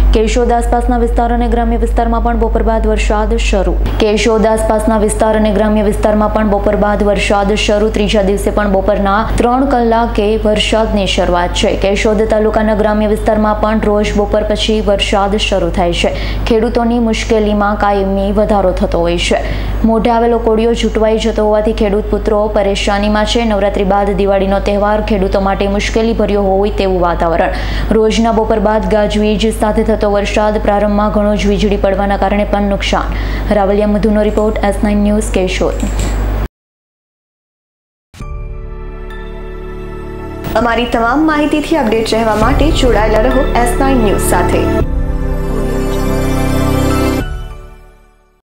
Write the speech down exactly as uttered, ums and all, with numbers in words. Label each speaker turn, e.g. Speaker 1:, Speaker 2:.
Speaker 1: કેશોદ આસપાસના વિસ્તાર અને ગ્રામ્ય વિસ્તારમાં પણ બપોર બાદ વરસાદ શરૂ કેશોદ આસપાસના વિસ્તાર અને ગ્રામ્ય વિસ્તારમાં પણ બપોર બાદ વરસાદ શરૂ ત્રીજા દિવસે પણ બપોરના ત્રણ કલાકે વરસાદની શરૂઆત છે। કેશોદ તાલુકાના ગ્રામ્ય વિસ્તારમાં પણ રોજ બપોર પછી વરસાદ શરૂ થાય છે। ખેડૂતોની મુશ્કેલીમાં કાયમી વધારો થતો હોય છે। મોઢે આવેલો કોળિયો છૂટવાઈ જતો હોવાથી ખેડૂત પુત્રો પરેશાનીમાં છે। નવરાત્રી બાદ દિવાળીનો તહેવાર ખેડૂતો માટે મુશ્કેલી ભર્યો હોય તેવું વાતાવરણ। રોજના બપોર બાદ ગાજવીજ સાથે થતો વરસાદ પ્રારંભમાં ઘણો જ વીજળી પડવાના કારણે પણ નુકસાન। રાવલિયા મધુનો report, S nine news, Keshod.
Speaker 2: અમારી તમામ માહિતીથી અપડેટ રહેવા માટે જોડાયેલા રહો એસ નાઇન ન્યૂઝ સાથે।